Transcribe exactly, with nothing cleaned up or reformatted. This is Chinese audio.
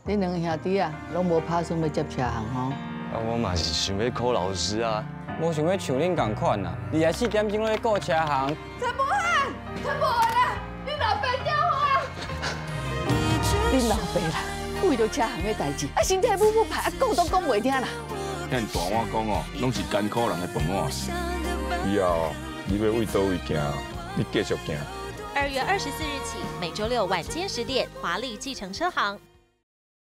恁两个兄弟啊，拢无打算要接车行吼？ 啊，我嘛是想要考老师啊， 无想要像恁共款啦，二十四点钟咧顾车行。 陈柏翰，陈柏翰啦，你老爸电话。 恁老爸啦，为了车行的代志，啊身体母母歹，啊讲都讲袂听啦。 向大碗讲哦，拢是艰苦人的饭碗。以后你要为倒位行，你继续行。 二月二十四日起，每周六晚间十点，华丽计程车行。